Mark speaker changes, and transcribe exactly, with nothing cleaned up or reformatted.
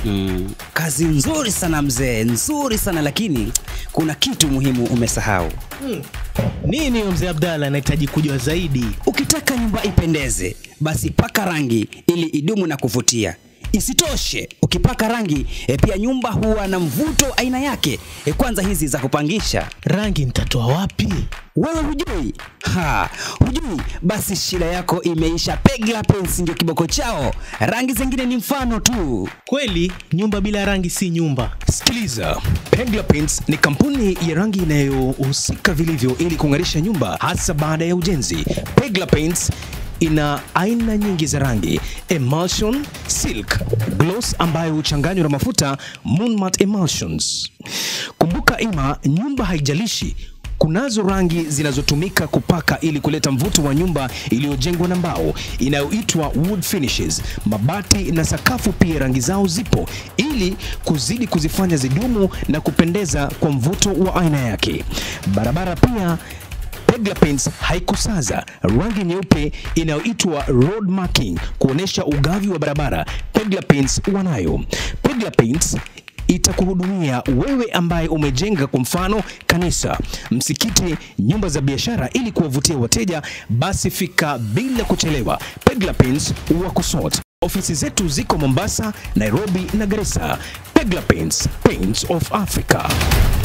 Speaker 1: Mm. Kazi nzuri sana mzee, nzuri sana, lakini kuna kitu muhimu umesahau.
Speaker 2: Mm. Nini mzee Abdalla, nahitaji kujua zaidi.
Speaker 1: Ukitaka nyumba ipendeze, basi paka rangi ili idumu na kuvutia. Isitoshe, ukipaka rangi e, pia nyumba huwa na mvuto aina yake. E, kwanza hizi za kupangisha.
Speaker 2: Rangi nitatoa wapi?
Speaker 1: Wewe hujui? Ha, hujui? Basi shida yako imeisha. Pegler Paints ndio kiboko chao. Rangi zingine ni mfano tu.
Speaker 2: Kweli, nyumba bila rangi si nyumba.
Speaker 3: Sikiliza, Pegler Paints ni kampuni ya rangi inayohusika vilivyo ili kung'arisha nyumba hasa baada ya ujenzi. Pegler Paints ina aina nyingi za rangi: emulsion, silk, gloss ambayo huchanganywa na mafuta, moon matte emulsions. Kumbuka ima, nyumba haijalishi. Kunazo rangi zinazotumika kupaka ili kuleta mvuto wa nyumba iliyojengwa na mbao inayoitwa wood finishes. Mabati na sakafu pia rangi zao zipo ili kuzidi kuzifanya zidumu na kupendeza kwa mvuto wa aina yake. Barabara pia Pegler Paints haikusaza. Rangi nyeupe inayoitwa road marking kuonesha ugavi wa barabara, Pegler Paints wanayo. Pegler Paints itakuhudumia wewe ambaye umejenga kwa mfano kanisa, msikiti, nyumba za biashara ili kuwavutia wateja. Basi fika bila kuchelewa. Pegler Paints wa kusort. Ofisi zetu ziko Mombasa, Nairobi na Garissa. Pegler Paints, Paints of Africa.